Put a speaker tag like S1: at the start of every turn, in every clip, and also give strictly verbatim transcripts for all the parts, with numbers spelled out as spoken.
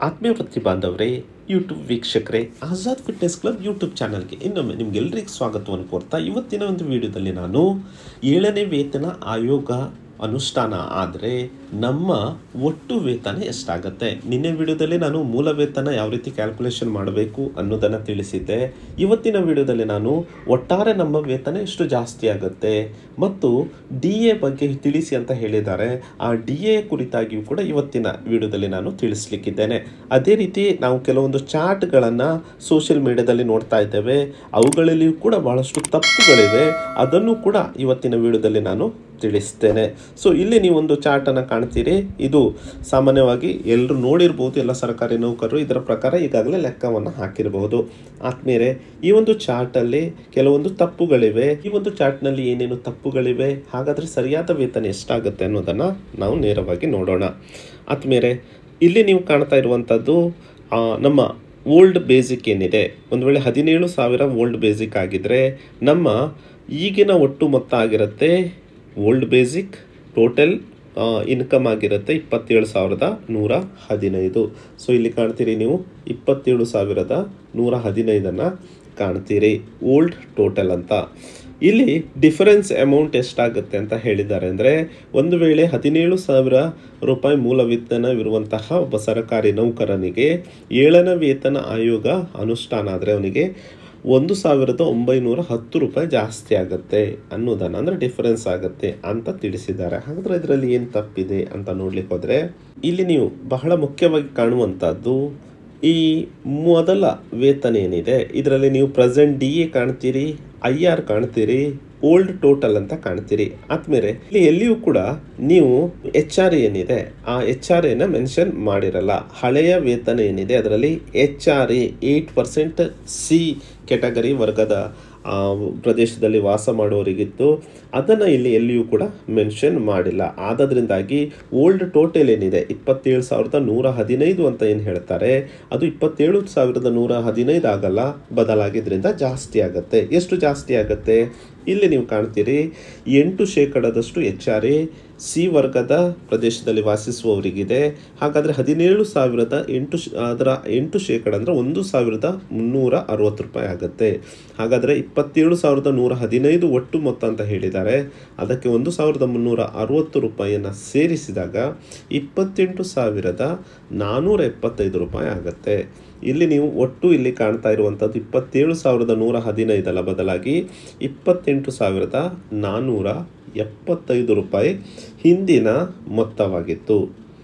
S1: ಆತ್ಮೀಯ ವೃತ್ತಿ ಬಾಂಧವರೇ, ಯೂಟ್ಯೂಬ್ ವೀಕ್ಷಕರೇ, ಆಜಾದ್ ಫಿಟ್ನೆಸ್ ಕ್ಲಬ್ ಯೂಟ್ಯೂಬ್ ಚಾನಲ್ಗೆ ಇನ್ನೊಮ್ಮೆ ನಿಮಗೆಲ್ಲರಿಗೂ ಸ್ವಾಗತವನ್ನು ಕೋರ್ತಾ ಇವತ್ತಿನ ಒಂದು ವಿಡಿಯೋದಲ್ಲಿ ನಾನು ಏಳನೇ ವೇತನ ಆಯೋಗ ಅನುಷ್ಠಾನ ಆದರೆ ನಮ್ಮ ಒಟ್ಟು ವೇತನ ಎಷ್ಟಾಗುತ್ತೆ. ನಿನ್ನೆ ವಿಡಿಯೋದಲ್ಲಿ ನಾನು ಮೂಲ ವೇತನ ಯಾವ ರೀತಿ ಕ್ಯಾಲ್ಕುಲೇಷನ್ ಮಾಡಬೇಕು ಅನ್ನೋದನ್ನು ತಿಳಿಸಿದ್ದೆ. ಇವತ್ತಿನ ವಿಡಿಯೋದಲ್ಲಿ ನಾನು ಒಟ್ಟಾರೆ ನಮ್ಮ ವೇತನ ಎಷ್ಟು ಜಾಸ್ತಿ ಆಗುತ್ತೆ ಮತ್ತು ಡಿ ಎ ಬಗ್ಗೆ ತಿಳಿಸಿ ಅಂತ ಹೇಳಿದ್ದಾರೆ. ಆ ಡಿ ಎ ಕುರಿತಾಗಿಯೂ ಕೂಡ ಇವತ್ತಿನ ವಿಡಿಯೋದಲ್ಲಿ ನಾನು ತಿಳಿಸ್ಲಿಕ್ಕಿದ್ದೇನೆ. ಅದೇ ರೀತಿ ನಾವು ಕೆಲವೊಂದು ಚಾರ್ಟ್ಗಳನ್ನು ಸೋಷಿಯಲ್ ಮೀಡಿಯಾದಲ್ಲಿ ನೋಡ್ತಾ ಇದ್ದೇವೆ. ಅವುಗಳಲ್ಲಿಯೂ ಕೂಡ ಬಹಳಷ್ಟು ತಪ್ಪುಗಳಿವೆ. ಅದನ್ನು ಕೂಡ ಇವತ್ತಿನ ವಿಡಿಯೋದಲ್ಲಿ ನಾನು ತಿಳಿಸ್ತೇನೆ. ಸೊ ಇಲ್ಲಿ ನೀವು ಒಂದು ಚಾರ್ಟನ್ನು ಕಾಣ್ತೀರಿ. ಇದು ಸಾಮಾನ್ಯವಾಗಿ ಎಲ್ಲರೂ ನೋಡಿರ್ಬೋದು, ಎಲ್ಲ ಸರ್ಕಾರಿ ನೌಕರರು ಇದರ ಪ್ರಕಾರ ಈಗಾಗಲೇ ಲೆಕ್ಕವನ್ನು ಹಾಕಿರಬಹುದು. ಆತ್ಮೀಯರೇ, ಈ ಒಂದು ಚಾರ್ಟಲ್ಲಿ ಕೆಲವೊಂದು ತಪ್ಪುಗಳಿವೆ. ಈ ಒಂದು ಚಾರ್ಟ್ನಲ್ಲಿ ಏನೇನು ತಪ್ಪುಗಳಿವೆ, ಹಾಗಾದರೆ ಸರಿಯಾದ ವೇತನ ಎಷ್ಟಾಗುತ್ತೆ ಅನ್ನೋದನ್ನು ನಾವು ನೇರವಾಗಿ ನೋಡೋಣ. ಆತ್ಮೀಯರೇ, ಇಲ್ಲಿ ನೀವು ಕಾಣ್ತಾ ಇರುವಂಥದ್ದು ನಮ್ಮ ಓಲ್ಡ್ ಬೇಸಿಕ್ ಏನಿದೆ. ಒಂದು ವೇಳೆ ಹದಿನೇಳು ಸಾವಿರ ಓಲ್ಡ್ ಬೇಸಿಕ್ ಆಗಿದ್ದರೆ ನಮ್ಮ ಈಗಿನ ಒಟ್ಟು ಮೊತ್ತ ಆಗಿರುತ್ತೆ ಓಲ್ಡ್ ಬೇಸಿಕ್ ಟೋಟಲ್ ಇನ್ಕಮ್ ಆಗಿರುತ್ತೆ ಇಪ್ಪತ್ತೇಳು ಸಾವಿರದ ನೂರ ಹದಿನೈದು. ಸೊ ಇಲ್ಲಿ ಕಾಣ್ತೀರಿ ನೀವು ಇಪ್ಪತ್ತೇಳು ಸಾವಿರದ ನೂರ ಹದಿನೈದನ್ನು ಕಾಣ್ತೀರಿ ಓಲ್ಡ್ ಟೋಟಲ್ ಅಂತ. ಇಲ್ಲಿ ಡಿಫರೆನ್ಸ್ ಅಮೌಂಟ್ ಎಷ್ಟಾಗುತ್ತೆ ಅಂತ ಹೇಳಿದ್ದಾರೆ ಅಂದರೆ, ಒಂದು ವೇಳೆ ಹದಿನೇಳು ಸಾವಿರ ರೂಪಾಯಿ ಮೂಲ ವೇತನವಿರುವಂತಹ ಒಬ್ಬ ಸರ್ಕಾರಿ ನೌಕರನಿಗೆ ಏಳನೇ ವೇತನ ಆಯೋಗ ಅನುಷ್ಠಾನ ಆದರೆ ಅವನಿಗೆ ಒಂದು ಸಾವಿರದ ಒಂಬೈನೂರ ಹತ್ತು ರೂಪಾಯಿ ಜಾಸ್ತಿ ಆಗುತ್ತೆ ಅನ್ನೋದನ್ನು, ಅಂದರೆ ಡಿಫರೆನ್ಸ್ ಆಗುತ್ತೆ ಅಂತ ತಿಳಿಸಿದ್ದಾರೆ. ಹಾಗಾದರೆ ಇದರಲ್ಲಿ ಏನು ತಪ್ಪಿದೆ ಅಂತ ನೋಡ್ಲಿಕ್ಕೆ ಹೋದರೆ, ಇಲ್ಲಿ ನೀವು ಬಹಳ ಮುಖ್ಯವಾಗಿ ಕಾಣುವಂಥದ್ದು ಈ ಮೊದಲ ವೇತನ ಏನಿದೆ ಇದರಲ್ಲಿ ನೀವು ಪ್ರೆಸೆಂಟ್ ಡಿ ಎ ಕಾಣ್ತೀರಿ, ಐ ಆರ್ ಕಾಣ್ತೀರಿ, ಓಲ್ಡ್ ಟೋಟಲ್ ಅಂತ ಕಾಣ್ತೀರಿ. ಆದ್ಮೇಲೆ ಇಲ್ಲಿ ಎಲ್ಲಿಯೂ ಕೂಡ ನೀವು ಎಚ್ ಆರ್ ಏನಿದೆ ಆ ಎಚ್ ಆರ್ ಎನ ಮೆನ್ಷನ್ ಮಾಡಿರಲ್ಲ. ಹಳೆಯ ವೇತನ ಏನಿದೆ ಅದರಲ್ಲಿ H R A eight percent C category ವರ್ಗದ ಪ್ರದೇಶದಲ್ಲಿ ವಾಸ ಮಾಡುವವರಿಗಿತ್ತು. ಅದನ್ನು ಇಲ್ಲಿ ಎಲ್ಲಿಯೂ ಕೂಡ ಮೆನ್ಷನ್ ಮಾಡಿಲ್ಲ. ಆದ್ದರಿಂದಾಗಿ ಓಲ್ಡ್ ಟೋಟಲ್ ಏನಿದೆ ಇಪ್ಪತ್ತೇಳು ಸಾವಿರದ ನೂರ ಹದಿನೈದು ಅಂತ ಏನು ಹೇಳ್ತಾರೆ ಅದು ಇಪ್ಪತ್ತೇಳು ಸಾವಿರದ ನೂರ ಹದಿನೈದು ಆಗಲ್ಲ, ಬದಲಾಗಿದ್ದರಿಂದ ಜಾಸ್ತಿ ಆಗುತ್ತೆ. ಎಷ್ಟು ಜಾಸ್ತಿ ಆಗುತ್ತೆ? ಇಲ್ಲಿ ನೀವು ಕಾಣ್ತೀರಿ ಎಂಟು ಶೇಕಡದಷ್ಟು ಎಚ್ ಆರ್ ಎ ಸಿ ವರ್ಗದ ಪ್ರದೇಶದಲ್ಲಿ ವಾಸಿಸುವವರಿಗಿದೆ. ಹಾಗಾದರೆ ಹದಿನೇಳು ಸಾವಿರದ ಎಂಟು ಅದರ ಎಂಟು ಶೇಕಡ ಅಂದರೆ ಒಂದು ಸಾವಿರದ ಮುನ್ನೂರ ಅರವತ್ತು ರೂಪಾಯಿ ಆಗುತ್ತೆ. ಹಾಗಾದರೆ ಇಪ್ಪತ್ತೇಳು ಸಾವಿರದ ನೂರ ಹದಿನೈದು ಒಟ್ಟು ಮೊತ್ತ ಅಂತ ಹೇಳಿದ್ದಾರೆ. ಅದಕ್ಕೆ ಒಂದು ಸಾವಿರದ ಮುನ್ನೂರ ಅರವತ್ತು ರೂಪಾಯಿಯನ್ನು ಸೇರಿಸಿದಾಗ ಇಪ್ಪತ್ತೆಂಟು ಸಾವಿರದ ನಾನ್ನೂರ ಎಪ್ಪತ್ತೈದು ರೂಪಾಯಿ ಆಗುತ್ತೆ. ಇಲ್ಲಿ ನೀವು ಒಟ್ಟು ಇಲ್ಲಿ ಕಾಣ್ತಾ ಇರುವಂಥದ್ದು ಇಪ್ಪತ್ತೇಳು ಸಾವಿರದ ನೂರ ಹದಿನೈದರ ಬದಲಾಗಿ ಇಪ್ಪತ್ತೆಂಟು ಸಾವಿರದ ನಾನ್ನೂರ ಎಪ್ಪತ್ತೈದು ರೂಪಾಯಿ ಹಿಂದಿನ ಮೊತ್ತವಾಗಿತ್ತು.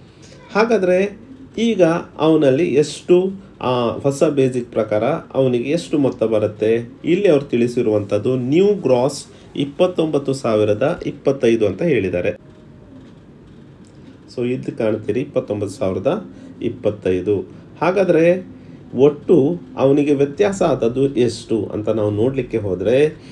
S1: ಹಾಗಾದರೆ ಈಗ ಅವನಲ್ಲಿ ಎಷ್ಟು ಹೊಸ ಬೇಸಿಕ್ ಪ್ರಕಾರ ಅವನಿಗೆ ಎಷ್ಟು ಮೊತ್ತ ಬರುತ್ತೆ? ಇಲ್ಲಿ ಅವ್ರು ತಿಳಿಸಿರುವಂಥದ್ದು ನ್ಯೂ ಗ್ರಾಸ್ ಇಪ್ಪತ್ತೊಂಬತ್ತು ಸಾವಿರದ ಇಪ್ಪತ್ತೈದು ಅಂತ ಹೇಳಿದ್ದಾರೆ. ಸೊ ಇದು ಕಾಣ್ತೀರಿ ಇಪ್ಪತ್ತೊಂಬತ್ತು ಸಾವಿರದ ಇಪ್ಪತ್ತೈದು. ಹಾಗಾದರೆ ಒಟ್ಟು ಅವನಿಗೆ ವ್ಯತ್ಯಾಸ ಆದದ್ದು ಎಷ್ಟು ಅಂತ ನಾವು ನೋಡಲಿಕ್ಕೆ ಹೋದರೆ,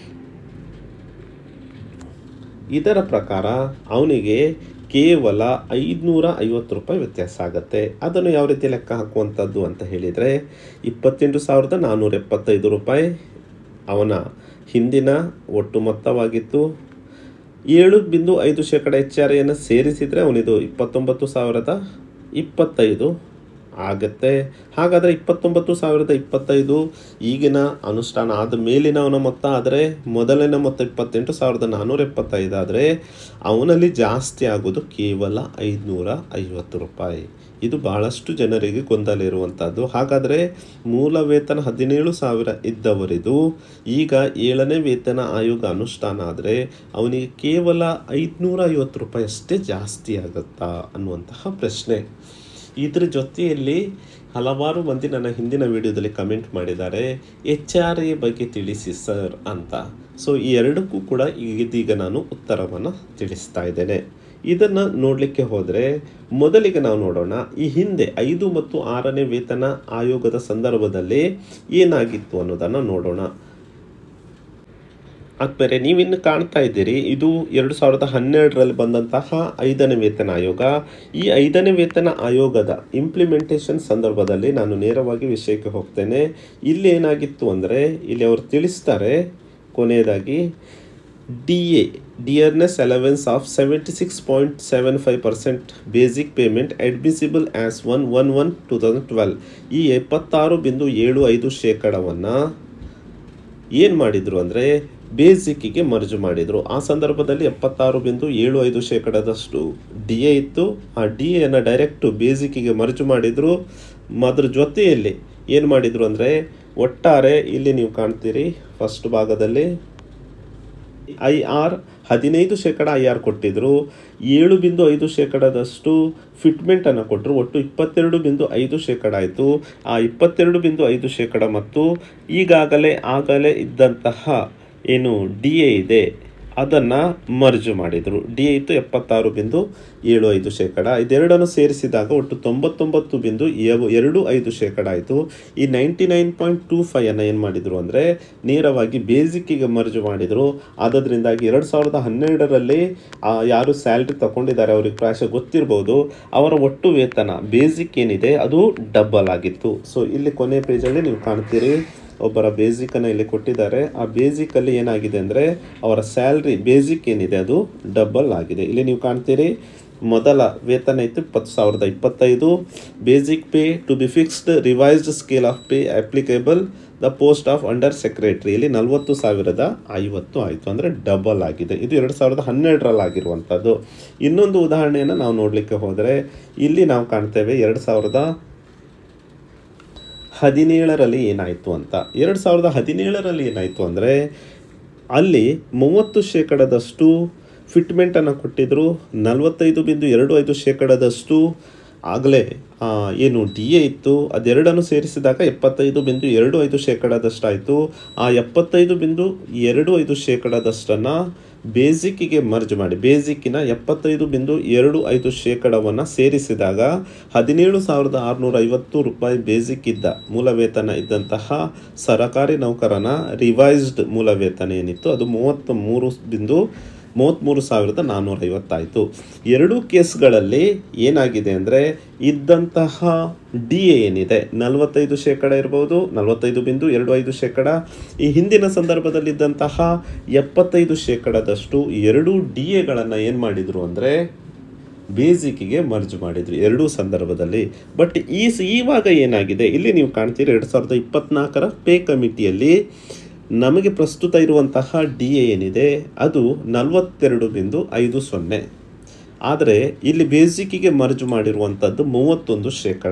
S1: ಇದರ ಪ್ರಕಾರ ಅವನಿಗೆ ಕೇವಲ ಐದುನೂರ ಐವತ್ತು ರೂಪಾಯಿ ವ್ಯತ್ಯಾಸ ಆಗುತ್ತೆ. ಅದನ್ನು ಯಾವ ರೀತಿ ಲೆಕ್ಕ ಹಾಕುವಂಥದ್ದು ಅಂತ ಹೇಳಿದರೆ, ಇಪ್ಪತ್ತೆಂಟು ಸಾವಿರದ ನಾನ್ನೂರ ಎಪ್ಪತ್ತೈದು ರೂಪಾಯಿ ಅವನ ಹಿಂದಿನ ಒಟ್ಟು ಮೊತ್ತವಾಗಿತ್ತು. ಏಳು ಬಿಂದು ಐದು ಶೇಕಡ ಎಚ್ ಆರ್ ಎನ್ನು ಸೇರಿಸಿದರೆ ಅವನಿದು ಇಪ್ಪತ್ತೊಂಬತ್ತು ಸಾವಿರದ ಇಪ್ಪತ್ತೈದು ಆಗುತ್ತೆ. ಹಾಗಾದರೆ ಇಪ್ಪತ್ತೊಂಬತ್ತು ಸಾವಿರದ ಇಪ್ಪತ್ತೈದು ಈಗಿನ ಅನುಷ್ಠಾನ ಆದ ಮೇಲಿನ ಅವನ ಮೊತ್ತ ಆದರೆ, ಮೊದಲಿನ ಮೊತ್ತ ಇಪ್ಪತ್ತೆಂಟು ಸಾವಿರದ ನಾನ್ನೂರ ಎಪ್ಪತ್ತೈದು ಆದರೆ ಅವನಲ್ಲಿ ಜಾಸ್ತಿ ಆಗೋದು ಕೇವಲ ಐದುನೂರ ಐವತ್ತು ರೂಪಾಯಿ. ಇದು ಬಹಳಷ್ಟು ಜನರಿಗೆ ಗೊಂದಲ ಇರುವಂಥದ್ದು. ಹಾಗಾದರೆ ಮೂಲ ವೇತನ ಹದಿನೇಳು ಸಾವಿರ ಇದ್ದವರಿದು ಈಗ ಏಳನೇ ವೇತನ ಆಯೋಗ ಅನುಷ್ಠಾನ ಆದರೆ ಅವನಿಗೆ ಕೇವಲ ಐದುನೂರ ಐವತ್ತು ರೂಪಾಯಿ ಅಷ್ಟೇ ಜಾಸ್ತಿ ಆಗುತ್ತಾ ಅನ್ನುವಂತಹ ಪ್ರಶ್ನೆ. ಇದ್ರ ಜೊತೆಯಲ್ಲಿ ಹಲವಾರು ಮಂದಿ ನನ್ನ ಹಿಂದಿನ ವಿಡಿಯೋದಲ್ಲಿ ಕಮೆಂಟ್ ಮಾಡಿದ್ದಾರೆ, ಎಚ್ ಆರ್ ಎ ಬಗ್ಗೆ ತಿಳಿಸಿ ಸರ್ ಅಂತ. ಸೊ ಈ ಎರಡಕ್ಕೂ ಕೂಡ ಇದೀಗ ನಾನು ಉತ್ತರವನ್ನು ತಿಳಿಸ್ತಾ ಇದ್ದೇನೆ. ಇದನ್ನು ನೋಡಲಿಕ್ಕೆ ಹೋದರೆ ಮೊದಲಿಗೆ ನಾವು ನೋಡೋಣ, ಈ ಹಿಂದೆ ಐದು ಮತ್ತು ಆರನೇ ವೇತನ ಆಯೋಗದ ಸಂದರ್ಭದಲ್ಲಿ ಏನಾಗಿತ್ತು ಅನ್ನೋದನ್ನು ನೋಡೋಣ. ಆದ್ಮೇಲೆ ನೀವಿನ್ನು ಕಾಣ್ತಾ ಇದ್ದೀರಿ ಇದು ಎರಡು ಸಾವಿರದ ಹನ್ನೆರಡರಲ್ಲಿ ಬಂದಂತಹ ಐದನೇ ವೇತನ ಆಯೋಗ. ಈ ಐದನೇ ವೇತನ ಆಯೋಗದ ಇಂಪ್ಲಿಮೆಂಟೇಷನ್ ಸಂದರ್ಭದಲ್ಲಿ ನಾನು ನೇರವಾಗಿ ವಿಷಯಕ್ಕೆ ಹೋಗ್ತೇನೆ. ಇಲ್ಲಿ ಏನಾಗಿತ್ತು ಅಂದರೆ, ಇಲ್ಲಿ ಅವರು ತಿಳಿಸ್ತಾರೆ ಕೊನೆಯದಾಗಿ D A dearness allowance of seventy six point seven five percent basic payment admissible as one one one two thousand twelve. ಈ ಎಪ್ಪತ್ತಾರು ಬಿಂದು ಏಳು ಐದು ಶೇಕಡವನ್ನು ಏನು ಮಾಡಿದರು ಅಂದರೆ ಬೇಸಿಕ್ಕಿಗೆ ಮರ್ಜು ಮಾಡಿದರು. ಆ ಸಂದರ್ಭದಲ್ಲಿ ಎಪ್ಪತ್ತಾರು ಬಿಂದು ಏಳು ಐದು ಶೇಕಡದಷ್ಟು ಡಿ ಎ ಇತ್ತು. ಆ ಡಿ ಎನ್ನು ಡೈರೆಕ್ಟು ಬೇಸಿಕ್ಕಿಗೆ ಮರ್ಜು ಮಾಡಿದರು. ಅದ್ರ ಜೊತೆಯಲ್ಲಿ ಏನು ಮಾಡಿದರು ಅಂದರೆ ಒಟ್ಟಾರೆ ಇಲ್ಲಿ ನೀವು ಕಾಣ್ತೀರಿ ಫಸ್ಟ್ ಭಾಗದಲ್ಲಿ ಐ ಆರ್ ಹದಿನೈದು ಶೇಕಡ ಐ ಆರ್ ಕೊಟ್ಟಿದ್ದರು. ಏಳು ಬಿಂದು ಐದು ಶೇಕಡದಷ್ಟು ಫಿಟ್ಮೆಂಟನ್ನು ಕೊಟ್ಟರು. ಒಟ್ಟು ಇಪ್ಪತ್ತೆರಡು ಬಿಂದು ಐದು ಶೇಕಡ ಆಯಿತು. ಆ ಇಪ್ಪತ್ತೆರಡು ಬಿಂದು ಐದು ಶೇಕಡ ಮತ್ತು ಈಗಾಗಲೇ ಆಗಲೇ ಇದ್ದಂತಹ ಏನು ಡಿ ಎ ಇದೆ ಅದನ್ನು ಮರ್ಜು ಮಾಡಿದರು. ಡಿ ಎ ಇತ್ತು ಎಪ್ಪತ್ತಾರು ಬಿಂದು ಏಳು ಐದು ಶೇಕಡ. ಇದೆರಡನ್ನು ಸೇರಿಸಿದಾಗ ಒಟ್ಟು ತೊಂಬತ್ತೊಂಬತ್ತು ಬಿಂದು ಎರಡು ಐದು ಶೇಕಡ ಆಯಿತು. ಈ ನೈಂಟಿ ನೈನ್ ಪಾಯಿಂಟ್ ಟೂ ಫೈವನ್ನು ಏನು ಮಾಡಿದರು ಅಂದರೆ ನೇರವಾಗಿ ಬೇಸಿಕ್ಕಿಗೆ ಮರ್ಜು ಮಾಡಿದರು. ಆದ್ದರಿಂದಾಗಿ ಎರಡು ಸಾವಿರದ ಹನ್ನೆರಡರಲ್ಲಿ ಯಾರು ಸ್ಯಾಲ್ರಿ ತಗೊಂಡಿದ್ದಾರೆ ಅವ್ರಿಗೆ ಪ್ರಾಯಶಃ ಗೊತ್ತಿರ್ಬೋದು, ಅವರ ಒಟ್ಟು ವೇತನ ಬೇಸಿಕ್ ಏನಿದೆ ಅದು ಡಬಲ್ ಆಗಿತ್ತು. ಸೊ ಇಲ್ಲಿ ಕೊನೆ ಪೇಜಲ್ಲಿ ನೀವು ಕಾಣ್ತೀರಿ ಒಬ್ಬರ ಬೇಸಿಕನ್ನು ಇಲ್ಲಿ ಕೊಟ್ಟಿದ್ದಾರೆ. ಆ ಬೇಸಿಕಲ್ಲಿ ಏನಾಗಿದೆ ಅಂದರೆ ಅವರ ಸ್ಯಾಲ್ರಿ ಬೇಸಿಕ್ ಏನಿದೆ ಅದು ಡಬಲ್ ಆಗಿದೆ. ಇಲ್ಲಿ ನೀವು ಕಾಣ್ತೀರಿ ಮೊದಲ ವೇತನ ಇತ್ತು ಇಪ್ಪತ್ತು ಸಾವಿರದ ಇಪ್ಪತ್ತೈದು. Basic pay to be fixed revised scale of pay applicable the post of under secretary ಇಲ್ಲಿ ನಲವತ್ತು ಸಾವಿರದ ಐವತ್ತು ಆಯಿತು, ಅಂದರೆ ಡಬಲ್ ಆಗಿದೆ. ಇದು ಎರಡು ಸಾವಿರದ ಹನ್ನೆರಡರಲ್ಲಿ ಆಗಿರುವಂಥದ್ದು. ಇನ್ನೊಂದು ಉದಾಹರಣೆಯನ್ನು ನಾವು ನೋಡಲಿಕ್ಕೆ ಹೋದರೆ ಇಲ್ಲಿ ನಾವು ಕಾಣ್ತೇವೆ ಎರಡು ಸಾವಿರದ ಹದಿನೇಳರಲ್ಲಿ ಏನಾಯಿತು ಅಂತ. ಎರಡು ಸಾವಿರದ ಹದಿನೇಳರಲ್ಲಿ ಏನಾಯಿತು ಅಂದರೆ ಅಲ್ಲಿ ಮೂವತ್ತು ಶೇಕಡದಷ್ಟು ಫಿಟ್ಮೆಂಟನ್ನು ಕೊಟ್ಟಿದ್ದರು. ನಲವತ್ತೈದು ಬಿಂದು ಎರಡು ಐದು ಶೇಕಡದಷ್ಟು ಆಗಲೇ ಏನು ಡಿ ಎ ಇತ್ತು. ಅದೆರಡನ್ನು ಸೇರಿಸಿದಾಗ ಎಪ್ಪತ್ತೈದು ಬಿಂದು ಎರಡು ಐದು ಶೇಕಡದಷ್ಟಾಯಿತು. ಆ ಎಪ್ಪತ್ತೈದು ಬಿಂದು ಎರಡು ಐದು ಶೇಕಡದಷ್ಟನ್ನು ಬೇಸಿಕ್ಕಿಗೆ ಮರ್ಜ್ ಮಾಡಿ ಬೇಸಿಕ್ಕಿನ ಎಪ್ಪತ್ತೈದು ಬಿಂದು ಎರಡು ಐದು ಶೇಕಡವನ್ನು ಸೇರಿಸಿದಾಗ ಹದಿನೇಳು ಸಾವಿರದ ಆರುನೂರ ಐವತ್ತು ರೂಪಾಯಿ ಬೇಸಿಕ್ ಇದ್ದ ಮೂಲ ವೇತನ ಇದ್ದಂತಹ ಸರಕಾರಿ ನೌಕರನ ರಿವೈಸ್ಡ್ ಮೂಲ ವೇತನ ಏನಿತ್ತು ಅದು ಮೂವತ್ತ ಮೂರು ಬಿಂದು ಮೂವತ್ತ್ಮೂರು ಸಾವಿರದ ನಾನ್ನೂರ ಐವತ್ತಾಯಿತು. ಎರಡೂ ಕೇಸ್ಗಳಲ್ಲಿ ಏನಾಗಿದೆ ಅಂದರೆ ಇದ್ದಂತಹ ಡಿ ಎ ಏನಿದೆ ನಲವತ್ತೈದು ಶೇಕಡ ಇರ್ಬೋದು, ನಲವತ್ತೈದು ಬಿಂದು ಎರಡು ಐದು ಶೇಕಡ. ಈ ಹಿಂದಿನ ಸಂದರ್ಭದಲ್ಲಿದ್ದಂತಹ ಎಪ್ಪತ್ತೈದು ಶೇಕಡದಷ್ಟು ಎರಡೂ ಡಿ ಎಗಳನ್ನು ಏನು ಮಾಡಿದರು ಅಂದರೆ ಬೇಸಿಕ್ಕಿಗೆ ಮರ್ಜ್ ಮಾಡಿದರು ಎರಡೂ ಸಂದರ್ಭದಲ್ಲಿ. ಬಟ್ ಈ ಇವಾಗ ಏನಾಗಿದೆ ಇಲ್ಲಿ ನೀವು ಕಾಣ್ತೀರಿ ಎರಡು ಸಾವಿರದ ಇಪ್ಪತ್ತ್ನಾಲ್ಕರ ಪೇ ಕಮಿಟಿಯಲ್ಲಿ ನಮಗೆ ಪ್ರಸ್ತುತ ಇರುವಂತಹ ಡಿ ಎ ಏನಿದೆ ಅದು ನಲವತ್ತೆರಡು ಬಿಂದು ಐದು ಸೊನ್ನೆ. ಆದರೆ ಇಲ್ಲಿ ಬೇಸಿಕ್ಕಿಗೆ ಮರ್ಜ್ ಮಾಡಿರುವಂಥದ್ದು ಮೂವತ್ತೊಂದು ಶೇಕಡ.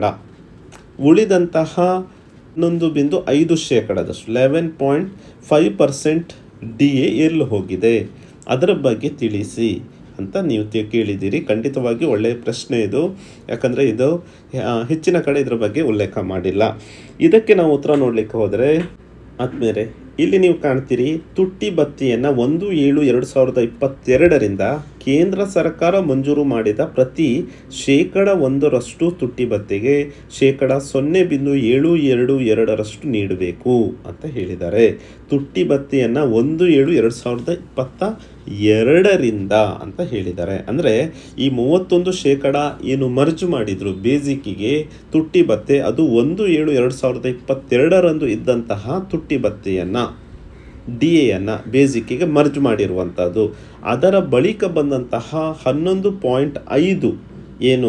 S1: ಉಳಿದಂತಹ ಹನ್ನೊಂದು ಬಿಂದು ಐದು ಶೇಕಡದಷ್ಟು eleven point five percent D A ಎಲ್ಲಿ ಹೋಗಿದೆ ಅದರ ಬಗ್ಗೆ ತಿಳಿಸಿ ಅಂತ ನೀವು ಕೇಳಿದ್ದೀರಿ. ಖಂಡಿತವಾಗಿ ಒಳ್ಳೆಯ ಪ್ರಶ್ನೆ ಇದು, ಯಾಕಂದರೆ ಇದು ಹೆಚ್ಚಿನ ಕಡೆ ಇದರ ಬಗ್ಗೆ ಉಲ್ಲೇಖ ಮಾಡಿಲ್ಲ. ಇದಕ್ಕೆ ನಾವು ಉತ್ತರ ನೋಡಲಿಕ್ಕೆ ಹೋದರೆ ಆದಮೇಲೆ ಇಲ್ಲಿ ನೀವು ಕಾಣ್ತೀರಿ ತುಟ್ಟಿ ಭತ್ಯೆಯನ್ನು ಒಂದು ಏಳು ಎರಡು ಸಾವಿರದ ಇಪ್ಪತ್ತೆರಡರಿಂದ ಕೇಂದ್ರ ಸರ್ಕಾರ ಮಂಜೂರು ಮಾಡಿದ ಪ್ರತಿ ಶೇಕಡ ಒಂದರಷ್ಟು ತುಟ್ಟಿ ಭತ್ಯೆಗೆ ಶೇಕಡ ಸೊನ್ನೆ ಬಿಂದು ಏಳು ಎರಡು ಎರಡರಷ್ಟು ನೀಡಬೇಕು ಅಂತ ಹೇಳಿದ್ದಾರೆ. ತುಟ್ಟಿ ಭತ್ಯೆಯನ್ನು ಒಂದು ಏಳು ಎರಡು ಸಾವಿರದ ಇಪ್ಪತ್ತ ಎರಡರಿಂದ ಅಂತ ಹೇಳಿದ್ದಾರೆ. ಅಂದರೆ ಈ ಮೂವತ್ತೊಂದು ಶೇಕಡ ಏನು ಮರ್ಜ್ ಮಾಡಿದರು ಬೇಸಿಕ್ಕಿಗೆ ತುಟ್ಟಿ ಭತ್ಯೆ ಅದು ಒಂದು ಏಳು ಎರಡು ಸಾವಿರದ ಇಪ್ಪತ್ತೆರಡರಂದು ಇದ್ದಂತಹ ತುಟ್ಟಿ ಭತ್ಯೆಯನ್ನು ಡಿ ಎಯನ್ನು ಬೇಸಿಕ್ಕಿಗೆ ಮರ್ಜ್ ಮಾಡಿರುವಂಥದ್ದು. ಅದರ ಬಳಿಕ ಬಂದಂತಹ ಹನ್ನೊಂದು ಪಾಯಿಂಟ್ ಐದು ಏನು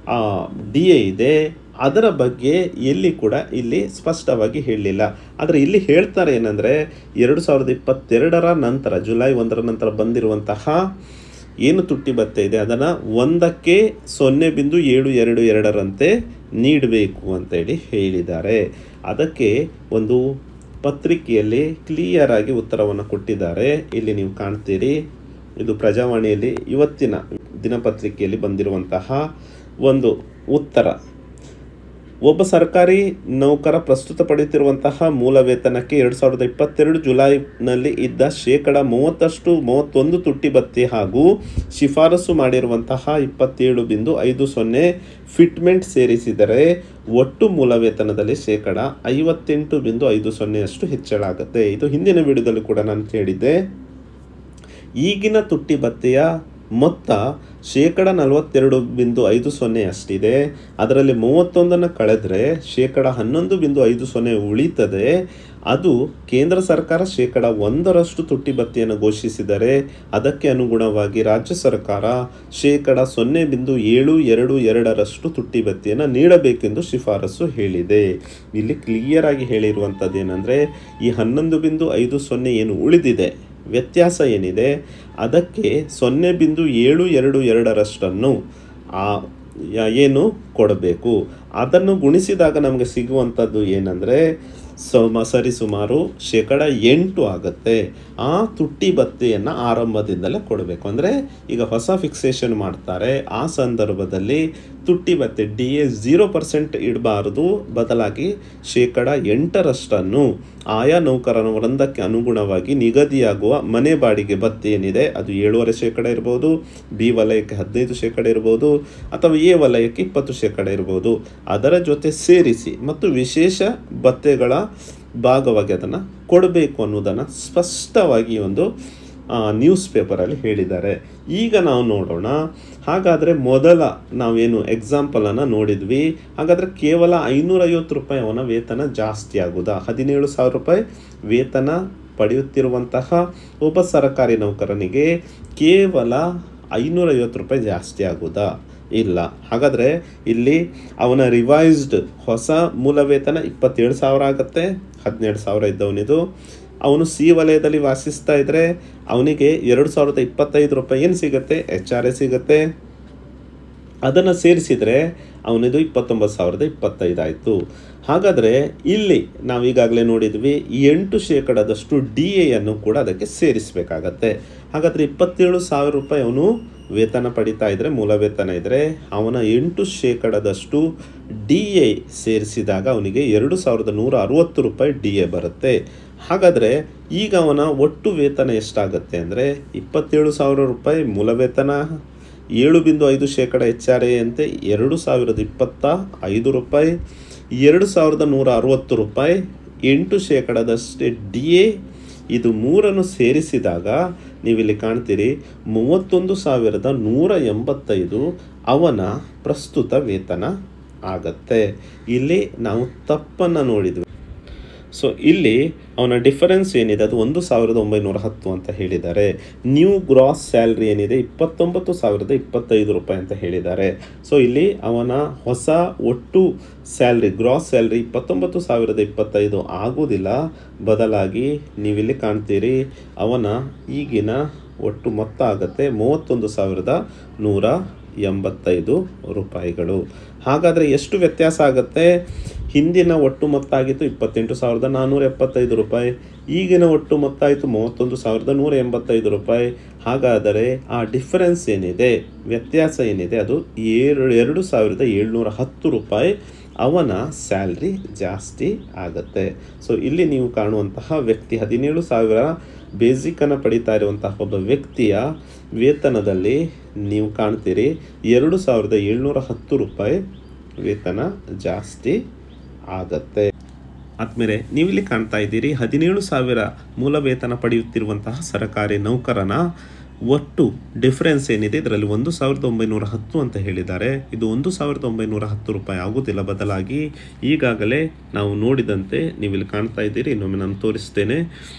S1: ಡಿ ಎ ಇದೆ ಅದರ ಬಗ್ಗೆ ಎಲ್ಲಿ ಕೂಡ ಇಲ್ಲಿ ಸ್ಪಷ್ಟವಾಗಿ ಹೇಳಲಿಲ್ಲ. ಆದರೆ ಇಲ್ಲಿ ಹೇಳ್ತಾರೆ ಏನಂದರೆ ಎರಡು ಸಾವಿರದ ಇಪ್ಪತ್ತೆರಡರ ನಂತರ ಜುಲೈ ಒಂದರ ನಂತರ ಬಂದಿರುವಂತಹ ಏನು ತುಟ್ಟಿ ಭತ್ಯೆ ಇದೆ ಅದನ್ನು ಒಂದಕ್ಕೆ ಸೊನ್ನೆ ಬಿಂದು ಏಳು ಎರಡು ಎರಡರಂತೆ ನೀಡಬೇಕು ಅಂತೇಳಿ ಹೇಳಿದ್ದಾರೆ. ಅದಕ್ಕೆ ಒಂದು ಪತ್ರಿಕೆಯಲ್ಲಿ ಕ್ಲಿಯರ್ ಆಗಿ ಉತ್ತರವನ್ನು ಕೊಟ್ಟಿದ್ದಾರೆ. ಇಲ್ಲಿ ನೀವು ಕಾಣ್ತೀರಿ, ಇದು ಪ್ರಜಾವಾಣಿಯಲ್ಲಿ ಇವತ್ತಿನ ದಿನಪತ್ರಿಕೆಯಲ್ಲಿ ಬಂದಿರುವಂತಹ ಒಂದು ಉತ್ತರ. ಒಬ್ಬ ಸರ್ಕಾರಿ ನೌಕರ ಪ್ರಸ್ತುತ ಪಡೆಯುತ್ತಿರುವಂತಹ ಮೂಲ ವೇತನಕ್ಕೆ ಎರಡು ಸಾವಿರದ ಇಪ್ಪತ್ತೆರಡು ಜುಲೈನಲ್ಲಿ ಇದ್ದ ಶೇಕಡ ಮೂವತ್ತಷ್ಟು ಮೂವತ್ತೊಂದು ತುಟ್ಟಿ ಭತ್ಯೆ ಹಾಗೂ ಶಿಫಾರಸು ಮಾಡಿರುವಂತಹ ಇಪ್ಪತ್ತೇಳು ಬಿಂದು ಐದು ಸೊನ್ನೆ ಫಿಟ್ಮೆಂಟ್ ಸೇರಿಸಿದರೆ ಒಟ್ಟು ಮೂಲ ವೇತನದಲ್ಲಿ ಶೇಕಡ ಐವತ್ತೆಂಟು ಬಿಂದು ಐದು ಸೊನ್ನೆಯಷ್ಟು ಹೆಚ್ಚಳ ಆಗುತ್ತೆ. ಇದು ಹಿಂದಿನ ವಿಡಿಯೋದಲ್ಲಿ ಕೂಡ ನಾನು ಹೇಳಿದ್ದೆ. ಈಗಿನ ತುಟ್ಟಿ ಭತ್ಯೆಯ ಮೊತ್ತ ಶೇಕಡ ನಲವತ್ತೆರಡು ಬಿಂದು ಐದು ಸೊನ್ನೆ ಅಷ್ಟಿದೆ. ಅದರಲ್ಲಿ ಮೂವತ್ತೊಂದನ್ನು ಕಳೆದರೆ ಶೇಕಡ ಹನ್ನೊಂದು ಬಿಂದು ಐದು ಸೊನ್ನೆ ಉಳಿತದೆ. ಅದು ಕೇಂದ್ರ ಸರ್ಕಾರ ಶೇಕಡ ಒಂದರಷ್ಟು ತುಟ್ಟಿ ಭತ್ಯೆಯನ್ನು ಘೋಷಿಸಿದರೆ ಅದಕ್ಕೆ ಅನುಗುಣವಾಗಿ ರಾಜ್ಯ ಸರ್ಕಾರ ಶೇಕಡ ಸೊನ್ನೆ ಬಿಂದು ಏಳು ಎರಡು ಎರಡರಷ್ಟು ತುಟ್ಟಿ ಭತ್ಯೆಯನ್ನು ನೀಡಬೇಕೆಂದು ಶಿಫಾರಸು ಹೇಳಿದೆ. ಇಲ್ಲಿ ಕ್ಲಿಯರ್ ಆಗಿ ಹೇಳಿರುವಂಥದ್ದು ಏನಂದರೆ, ಈ ಹನ್ನೊಂದು ಬಿಂದು ಐದು ಸೊನ್ನೆ ಏನು ಉಳಿದಿದೆ ವ್ಯತ್ಯಾಸ ಏನಿದೆ ಅದಕ್ಕೆ ಸೊನ್ನೆ ಬಿಂದು ಏಳು ಎರಡು ಎರಡರಷ್ಟನ್ನು ಏನು ಕೊಡಬೇಕು. ಅದನ್ನು ಗುಣಿಸಿದಾಗ ನಮಗೆ ಸಿಗುವಂಥದ್ದು ಏನಂದರೆ ಸಮ ಸರಿಸುಮಾರು ಶೇಕಡ ಎಂಟು ಆಗುತ್ತೆ. ಆ ತುಟ್ಟಿ ಭತ್ಯೆಯನ್ನು ಆರಂಭದಿಂದಲೇ ಕೊಡಬೇಕು. ಅಂದರೆ ಈಗ ಹೊಸ ಫಿಕ್ಸೇಷನ್ ಮಾಡ್ತಾರೆ, ಆ ಸಂದರ್ಭದಲ್ಲಿ ತುಟ್ಟಿ ಭತ್ಯೆ ಡಿ ಎ ಝೀರೋ ಪರ್ಸೆಂಟ್ ಇಡಬಾರದು, ಬದಲಾಗಿ ಶೇಕಡ ಎಂಟರಷ್ಟನ್ನು ಆಯಾ ನೌಕರನ ವೃಂದಕ್ಕೆ ಅನುಗುಣವಾಗಿ ನಿಗದಿಯಾಗುವ ಮನೆ ಬಾಡಿಗೆ ಭತ್ಯೆ ಏನಿದೆ ಅದು ಏಳುವರೆ ಶೇಕಡ ಇರ್ಬೋದು, ಬಿ ವಲಯಕ್ಕೆ ಹದಿನೈದು ಶೇಕಡ ಇರ್ಬೋದು, ಅಥವಾ ಎ ವಲಯಕ್ಕೆ ಇಪ್ಪತ್ತು ಶೇಕಡ ಇರ್ಬೋದು, ಅದರ ಜೊತೆ ಸೇರಿಸಿ ಮತ್ತು ವಿಶೇಷ ಭತ್ಯೆಗಳ ಭಾಗವಾಗಿ ಅದನ್ನು ಕೊಡಬೇಕು ಅನ್ನೋದನ್ನು ಸ್ಪಷ್ಟವಾಗಿ ಒಂದು ನ್ಯೂಸ್ ಪೇಪರಲ್ಲಿ ಹೇಳಿದ್ದಾರೆ. ಈಗ ನಾವು ನೋಡೋಣ. ಹಾಗಾದರೆ ಮೊದಲ ನಾವೇನು ಎಕ್ಸಾಂಪಲನ್ನು ನೋಡಿದ್ವಿ, ಹಾಗಾದರೆ ಕೇವಲ ಐನೂರೈವತ್ತು ರೂಪಾಯಿ ಅವನ ವೇತನ ಜಾಸ್ತಿ ಆಗುವುದಾ? ಹದಿನೇಳು ಸಾವಿರ ರೂಪಾಯಿ ವೇತನ ಪಡೆಯುತ್ತಿರುವಂತಹ ಒಬ್ಬ ಸರ್ಕಾರಿ ನೌಕರನಿಗೆ ಕೇವಲ ಐನೂರೈವತ್ತು ರೂಪಾಯಿ ಜಾಸ್ತಿ ಆಗುವುದಾ? ಇಲ್ಲ. ಹಾಗಾದರೆ ಇಲ್ಲಿ ಅವನ ರಿವೈಸ್ಡ್ ಹೊಸ ಮೂಲ ವೇತನ ಇಪ್ಪತ್ತೇಳು ಸಾವಿರ ಆಗುತ್ತೆ. ಹದಿನೇಳು ಸಾವಿರ ಇದ್ದವನಿದು. ಅವನು ಸಿ ವಲಯದಲ್ಲಿ ವಾಸಿಸ್ತಾ ಇದ್ದರೆ ಅವನಿಗೆ ಎರಡು ಸಾವಿರದ ಇಪ್ಪತ್ತೈದು ರೂಪಾಯಿ ಏನು ಸಿಗುತ್ತೆ? ಎಚ್ ಆರ್ ಎ ಸಿಗುತ್ತೆ. ಅದನ್ನು ಸೇರಿಸಿದರೆ ಅವನಿದು ಇಪ್ಪತ್ತೊಂಬತ್ತು ಸಾವಿರದ ಇಪ್ಪತ್ತೈದು ಆಯಿತು. ಹಾಗಾದರೆ ಇಲ್ಲಿ ನಾವೀಗಾಗಲೇ ನೋಡಿದ್ವಿ ಎಂಟು ಶೇಕಡದಷ್ಟು ಡಿ ಎಯನ್ನು ಕೂಡ ಅದಕ್ಕೆ ಸೇರಿಸಬೇಕಾಗತ್ತೆ. ಹಾಗಾದರೆ ಇಪ್ಪತ್ತೇಳು ಸಾವಿರ ರೂಪಾಯಿ ಅವನು ವೇತನ ಪಡಿತಾ ಇದ್ದರೆ, ಮೂಲ ವೇತನ ಇದ್ದರೆ, ಅವನ ಎಂಟು ಶೇಕಡದಷ್ಟು ಡಿ ಎ ಸೇರಿಸಿದಾಗ ಅವನಿಗೆ ಎರಡು ಸಾವಿರದ ನೂರ ಅರುವತ್ತು ರೂಪಾಯಿ ಡಿ ಎ ಬರುತ್ತೆ. ಹಾಗಾದರೆ ಈಗ ಅವನ ಒಟ್ಟು ವೇತನ ಎಷ್ಟಾಗುತ್ತೆ ಅಂದರೆ ಇಪ್ಪತ್ತೇಳು ಸಾವಿರ ರೂಪಾಯಿ ಮೂಲ ವೇತನ, ಏಳು ಬಿಂದು ಐದು ಶೇಕಡ ಎಚ್ ಆರ್ ಎ ಅಂತೆ ಎರಡು ಸಾವಿರದ ಇಪ್ಪತ್ತ ಐದು ರೂಪಾಯಿ, ಎರಡು ಸಾವಿರದ ನೂರ ಅರುವತ್ತು ರೂಪಾಯಿ, ಎಂಟು ಶೇಕಡದಷ್ಟೇ ಡಿ ಎ, ಇದು ಮೂರನ್ನು ಸೇರಿಸಿದಾಗ ನೀವಿಲ್ಲಿ ಕಾಣ್ತೀರಿ ಮೂವತ್ತೊಂದು ಸಾವಿರದ ನೂರ ಎಂಬತ್ತೈದು ಅವನ ಪ್ರಸ್ತುತ ವೇತನ ಆಗತ್ತೆ. ಇಲ್ಲಿ ನಾವು ತಪ್ಪನ್ನು ನೋಡಿದ್ವಿ. ಸೊ ಇಲ್ಲಿ ಅವನ ಡಿಫರೆನ್ಸ್ ಏನಿದೆ ಅದು ಒಂದು ಸಾವಿರದ ಒಂಬೈನೂರ ಹತ್ತು ಅಂತ ಹೇಳಿದ್ದಾರೆ. ನ್ಯೂ ಗ್ರಾಸ್ ಸ್ಯಾಲ್ರಿ ಏನಿದೆ ಇಪ್ಪತ್ತೊಂಬತ್ತು ಸಾವಿರದ ಇಪ್ಪತ್ತೈದು ರೂಪಾಯಿ ಅಂತ ಹೇಳಿದ್ದಾರೆ. ಸೊ ಇಲ್ಲಿ ಅವನ ಹೊಸ ಒಟ್ಟು ಸ್ಯಾಲ್ರಿ ಗ್ರಾಸ್ ಸ್ಯಾಲ್ರಿ ಇಪ್ಪತ್ತೊಂಬತ್ತು ಸಾವಿರದ ಇಪ್ಪತ್ತೈದು ಆಗುವುದಿಲ್ಲ, ಬದಲಾಗಿ ನೀವಿಲ್ಲಿ ಕಾಣ್ತೀರಿ ಅವನ ಈಗಿನ ಒಟ್ಟು ಮೊತ್ತ ಆಗುತ್ತೆ ಮೂವತ್ತೊಂದು ಸಾವಿರದ ನೂರ ಎಂಬತ್ತೈದು ರೂಪಾಯಿಗಳು. ಹಾಗಾದರೆ ಎಷ್ಟು ವ್ಯತ್ಯಾಸ ಆಗುತ್ತೆ? ಹಿಂದಿನ ಒಟ್ಟು ಮೊತ್ತ ಆಗಿತ್ತು ಇಪ್ಪತ್ತೆಂಟು ಸಾವಿರದ ನಾನ್ನೂರ ಎಪ್ಪತ್ತೈದು ರೂಪಾಯಿ, ಈಗಿನ ಒಟ್ಟು ಮೊತ್ತ ಆಯಿತು ಮೂವತ್ತೊಂದು ಸಾವಿರದ ನೂರ ಎಂಬತ್ತೈದು ರೂಪಾಯಿ. ಹಾಗಾದರೆ ಆ ಡಿಫರೆನ್ಸ್ ಏನಿದೆ, ವ್ಯತ್ಯಾಸ ಏನಿದೆ ಅದು ಏಳು ಎರಡು ಸಾವಿರದ ಏಳ್ನೂರ ಹತ್ತು ರೂಪಾಯಿ ಅವನ ಸ್ಯಾಲ್ರಿ ಜಾಸ್ತಿ ಆಗುತ್ತೆ. ಸೊ ಇಲ್ಲಿ ನೀವು ಕಾಣುವಂತಹ ವ್ಯಕ್ತಿ ಹದಿನೇಳು ಸಾವಿರ ಬೇಸಿಕನ್ನು ಪಡಿತಾ ಇರುವಂತಹ ಒಬ್ಬ ವ್ಯಕ್ತಿಯ ವೇತನದಲ್ಲಿ ನೀವು ಕಾಣ್ತೀರಿ ಎರಡು ಸಾವಿರದ ಏಳ್ನೂರ ಹತ್ತು ರೂಪಾಯಿ ವೇತನ ಜಾಸ್ತಿ ಆಗತ್ತೆ. ಆದಮೇಲೆ ನೀವಿಲ್ಲಿ ಕಾಣ್ತಾ ಇದ್ದೀರಿ ಹದಿನೇಳು ಸಾವಿರ ಮೂಲ ವೇತನ ಪಡೆಯುತ್ತಿರುವಂತಹ ಸರ್ಕಾರಿ ನೌಕರನ ಒಟ್ಟು ಡಿಫರೆನ್ಸ್ ಏನಿದೆ ಇದರಲ್ಲಿ ಒಂದು ಸಾವಿರದ ಒಂಬೈನೂರ ಹತ್ತು ಅಂತ ಹೇಳಿದ್ದಾರೆ. ಇದು ಒಂದು ಸಾವಿರದ ಒಂಬೈನೂರ ಹತ್ತು ರೂಪಾಯಿ ಆಗುವುದಿಲ್ಲ, ಬದಲಾಗಿ ಈಗಾಗಲೇ ನಾವು ನೋಡಿದಂತೆ ನೀವಿಲ್ಲಿ ಕಾಣ್ತಾ ಇದ್ದೀರಿ, ಇನ್ನೊಮ್ಮೆ ನಾನು ತೋರಿಸ್ತೇನೆ,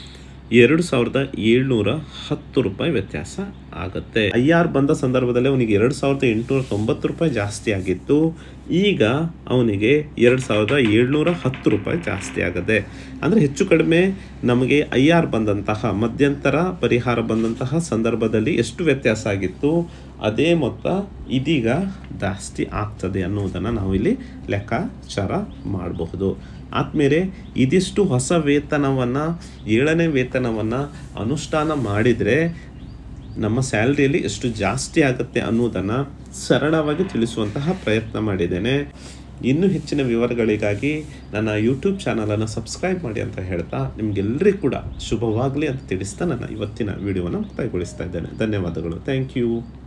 S1: ಎರಡು ಸಾವಿರದ ಏಳ್ನೂರ ಹತ್ತು ರೂಪಾಯಿ ವ್ಯತ್ಯಾಸ ಆಗುತ್ತೆ. ಐ ಆರ್ ಬಂದ ಸಂದರ್ಭದಲ್ಲಿ ಅವನಿಗೆ ಎರಡು ಸಾವಿರದ ಎಂಟುನೂರ ತೊಂಬತ್ತು ರೂಪಾಯಿ ಜಾಸ್ತಿ ಆಗಿತ್ತು, ಈಗ ಅವನಿಗೆ ಎರಡು ಸಾವಿರದ ಏಳ್ನೂರ ಹತ್ತು ರೂಪಾಯಿ ಜಾಸ್ತಿ ಆಗುತ್ತೆ. ಅಂದರೆ ಹೆಚ್ಚು ಕಡಿಮೆ ನಮಗೆ ಐ ಆರ್ ಬಂದಂತಹ ಮಧ್ಯಂತರ ಪರಿಹಾರ ಬಂದಂತಹ ಸಂದರ್ಭದಲ್ಲಿ ಎಷ್ಟು ವ್ಯತ್ಯಾಸ ಆಗಿತ್ತು ಅದೇ ಮೊತ್ತ ಇದೀಗ ಜಾಸ್ತಿ ಆಗ್ತದೆ ಅನ್ನೋದನ್ನು ನಾವು ಇಲ್ಲಿ ಲೆಕ್ಕಾಚಾರ ಮಾಡಬಹುದು. ಆದಮೇಲೆ ಇದಿಷ್ಟು ಹೊಸ ವೇತನವನ್ನು ಏಳನೇ ವೇತನವನ್ನು ಅನುಷ್ಠಾನ ಮಾಡಿದರೆ ನಮ್ಮ ಸ್ಯಾಲ್ರಿಯಲ್ಲಿ ಎಷ್ಟು ಜಾಸ್ತಿ ಆಗುತ್ತೆ ಅನ್ನೋದನ್ನು ಸರಳವಾಗಿ ತಿಳಿಸುವಂತಹ ಪ್ರಯತ್ನ ಮಾಡಿದ್ದೇನೆ. ಇನ್ನೂ ಹೆಚ್ಚಿನ ವಿವರಗಳಿಗಾಗಿ ನನ್ನ ಯೂಟ್ಯೂಬ್ ಚಾನಲನ್ನು ಸಬ್ಸ್ಕ್ರೈಬ್ ಮಾಡಿ ಅಂತ ಹೇಳ್ತಾ ನಿಮಗೆಲ್ಲರಿಗೂ ಕೂಡ ಶುಭವಾಗಲಿ ಅಂತ ತಿಳಿಸ್ತಾ ನನ್ನ ಇವತ್ತಿನ ವಿಡಿಯೋವನ್ನು ಮುಕ್ತಾಯಗೊಳಿಸ್ತಾ ಇದ್ದೇನೆ. ಧನ್ಯವಾದಗಳು. Thank you.